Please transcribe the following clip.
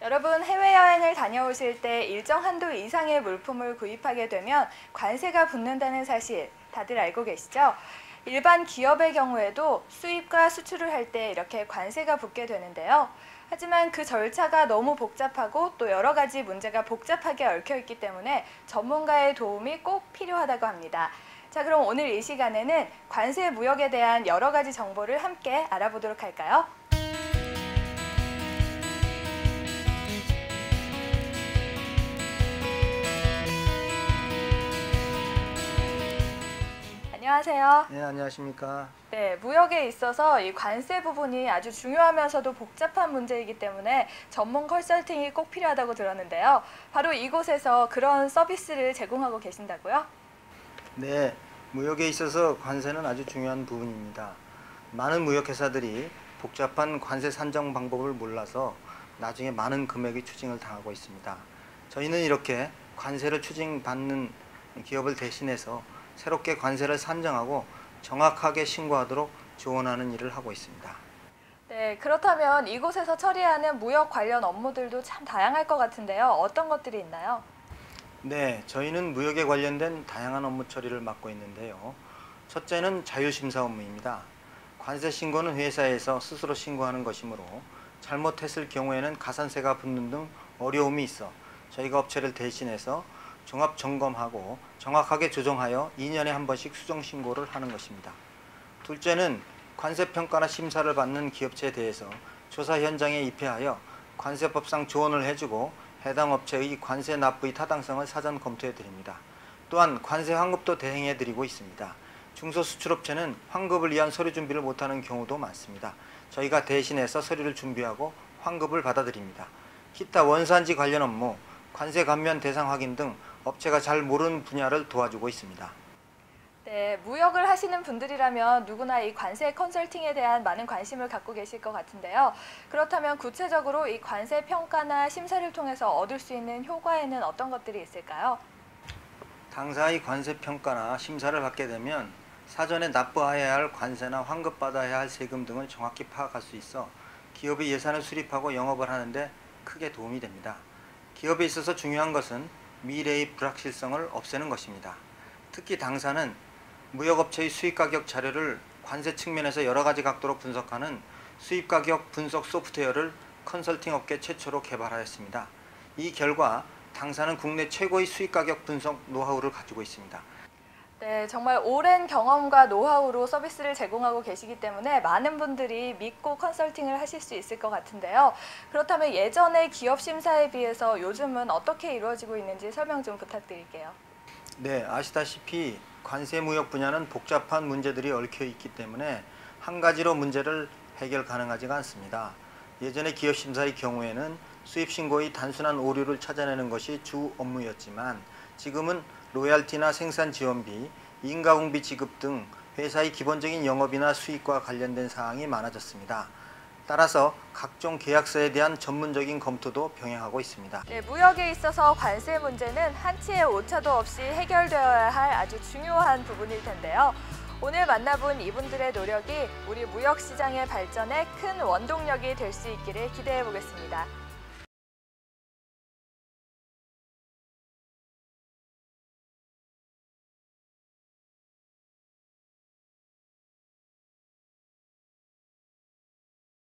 여러분, 해외여행을 다녀오실 때 일정 한도 이상의 물품을 구입하게 되면 관세가 붙는다는 사실 다들 알고 계시죠? 일반 기업의 경우에도 수입과 수출을 할 때 이렇게 관세가 붙게 되는데요. 하지만 그 절차가 너무 복잡하고 또 여러 가지 문제가 복잡하게 얽혀 있기 때문에 전문가의 도움이 꼭 필요하다고 합니다. 자, 그럼 오늘 이 시간에는 관세 무역에 대한 여러 가지 정보를 함께 알아보도록 할까요? 안녕하세요. 네, 안녕하십니까. 네, 무역에 있어서 이 관세 부분이 아주 중요하면서도 복잡한 문제이기 때문에 전문 컨설팅이 꼭 필요하다고 들었는데요. 바로 이곳에서 그런 서비스를 제공하고 계신다고요? 네, 무역에 있어서 관세는 아주 중요한 부분입니다. 많은 무역회사들이 복잡한 관세 산정 방법을 몰라서 나중에 많은 금액의 추징을 당하고 있습니다. 저희는 이렇게 관세를 추징받는 기업을 대신해서 새롭게 관세를 산정하고 정확하게 신고하도록 지원하는 일을 하고 있습니다. 네, 그렇다면 이곳에서 처리하는 무역 관련 업무들도 참 다양할 것 같은데요. 어떤 것들이 있나요? 네, 저희는 무역에 관련된 다양한 업무 처리를 맡고 있는데요. 첫째는 자율심사 업무입니다. 관세 신고는 회사에서 스스로 신고하는 것이므로 잘못했을 경우에는 가산세가 붙는 등 어려움이 있어 저희가 업체를 대신해서 종합 점검하고 정확하게 조정하여 2년에 한 번씩 수정 신고를 하는 것입니다. 둘째는 관세 평가나 심사를 받는 기업체에 대해서 조사 현장에 입회하여 관세법상 조언을 해주고 해당 업체의 관세 납부의 타당성을 사전 검토해 드립니다. 또한 관세 환급도 대행해 드리고 있습니다. 중소수출업체는 환급을 위한 서류 준비를 못하는 경우도 많습니다. 저희가 대신해서 서류를 준비하고 환급을 받아드립니다. 기타 원산지 관련 업무, 관세 감면 대상 확인 등 업체가 잘 모르는 분야를 도와주고 있습니다. 네, 무역을 하시는 분들이라면 누구나 이 관세 컨설팅에 대한 많은 관심을 갖고 계실 것 같은데요. 그렇다면 구체적으로 이 관세 평가나 심사를 통해서 얻을 수 있는 효과에는 어떤 것들이 있을까요? 당사의 관세 평가나 심사를 받게 되면 사전에 납부해야 할 관세나 환급받아야 할 세금 등을 정확히 파악할 수 있어 기업이 예산을 수립하고 영업을 하는데 크게 도움이 됩니다. 기업에 있어서 중요한 것은 미래의 불확실성을 없애는 것입니다. 특히 당사는 무역업체의 수입가격 자료를 관세 측면에서 여러 가지 각도로 분석하는 수입가격 분석 소프트웨어를 컨설팅 업계 최초로 개발하였습니다. 이 결과 당사는 국내 최고의 수입가격 분석 노하우를 가지고 있습니다. 네, 정말 오랜 경험과 노하우로 서비스를 제공하고 계시기 때문에 많은 분들이 믿고 컨설팅을 하실 수 있을 것 같은데요. 그렇다면 예전의 기업 심사에 비해서 요즘은 어떻게 이루어지고 있는지 설명 좀 부탁드릴게요. 네, 아시다시피 관세 무역 분야는 복잡한 문제들이 얽혀 있기 때문에 한 가지로 문제를 해결 가능하지가 않습니다. 예전에 기업 심사의 경우에는 수입 신고의 단순한 오류를 찾아내는 것이 주 업무였지만 지금은 로얄티나 생산 지원비, 인가공비 지급 등 회사의 기본적인 영업이나 수익과 관련된 사항이 많아졌습니다. 따라서 각종 계약서에 대한 전문적인 검토도 병행하고 있습니다. 네, 무역에 있어서 관세 문제는 한치의 오차도 없이 해결되어야 할 아주 중요한 부분일 텐데요. 오늘 만나본 이분들의 노력이 우리 무역 시장의 발전에 큰 원동력이 될 수 있기를 기대해 보겠습니다.